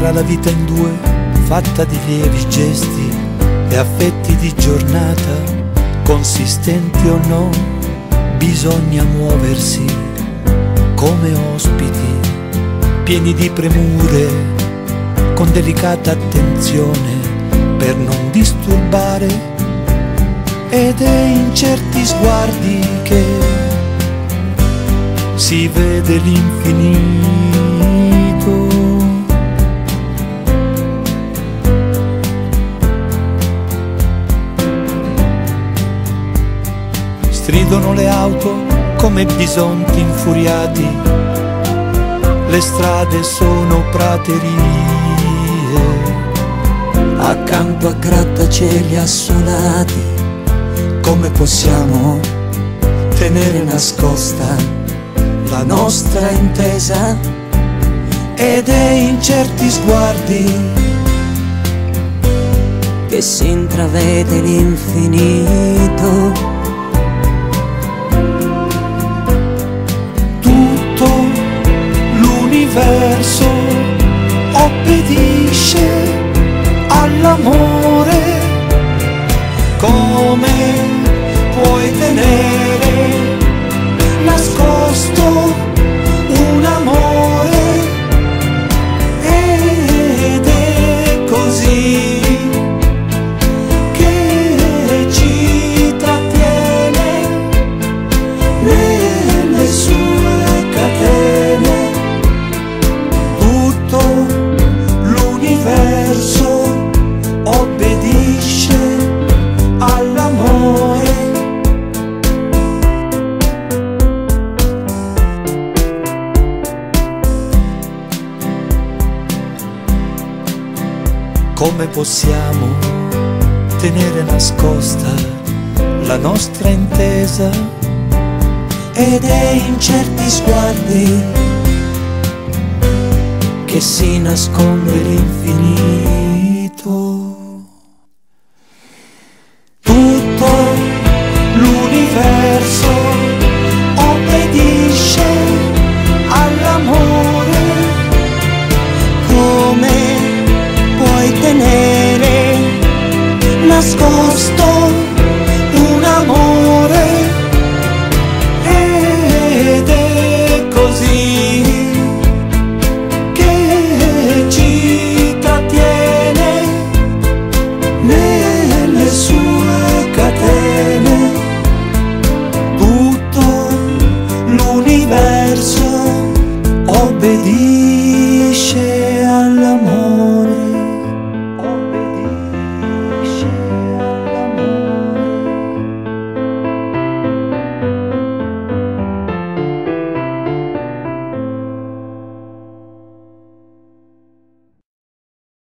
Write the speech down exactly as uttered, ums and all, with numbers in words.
sarà la vita in due, fatta di lievi gesti e affetti di giornata, consistenti o no, bisogna muoversi come ospiti, pieni di premure, con delicata attenzione per non disturbare, ed è in certi sguardi che si vede l'infinito. Stridono le auto come bisonti infuriati, le strade sono praterie, accanto a grattacieli assolati. Come possiamo tenere nascosta la nostra intesa? Ed è in certi sguardi che si intravede l'infinito. Tutto l'universo obbedisce all'amore. Come puoi tenere nascosto un amore? Ed è così che ci trattiene nelle sue catene. Tutto l'universo obbedisce all'amore. Come possiamo tenere nascosta la nostra intesa? Ed è in certi sguardi che si nasconde l'infinito. Tutto l'universo obbedisce all'amore. Come puoi tenere nascosto un amore? Ed è così che ci trattiene nelle sue catene. Tutto l'universo obbedisce